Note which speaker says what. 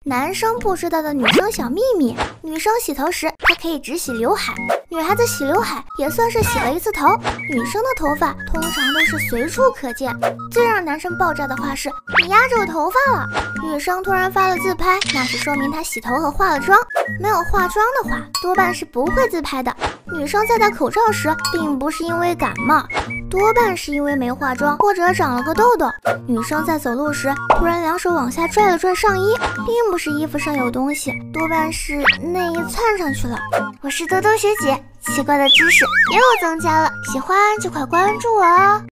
Speaker 1: 男生不知道的女生小秘密：女生洗头时，她可以只洗刘海。女孩子洗刘海也算是洗了一次头。女生的头发通常都是随处可见。最让男生爆炸的话是：你压着我头发了。女生突然发了自拍，那是说明她洗头和化了妆。没有化妆的话，多半是不会自拍的。女生在戴口罩时，并不是因为感冒，多半是因为没化妆或者长了个痘痘。女生在走路时突然两手往下拽了拽上衣，并不是衣服上有东西，多半是内衣窜上去了。我是多多学姐，奇怪的知识又增加了，喜欢就快关注我哦。